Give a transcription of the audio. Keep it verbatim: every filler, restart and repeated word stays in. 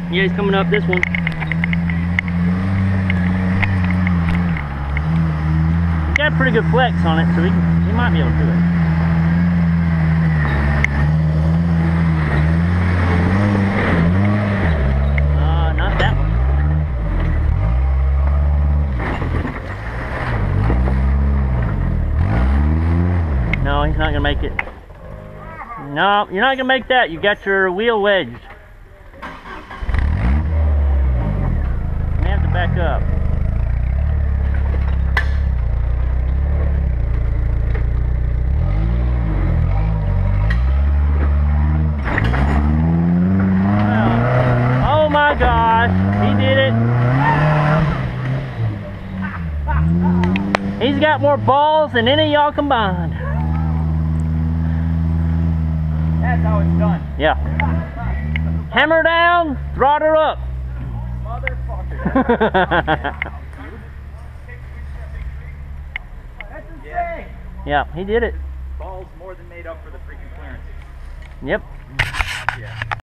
Yeah, he's coming up this one. He's got a pretty good flex on it, so he, he might be able to do it. Uh, not that one. No, he's not gonna make it. No, you're not gonna make that. You got your wheel wedged. You have to back up. Well, oh my gosh, he did it. He's got more balls than any of y'all combined. That's how it's done. Yeah. Hammer down, throttle up. Motherfucker. That's insane. Yeah, he did it. Balls more than made up for the freaking clearance. Yep. Yeah.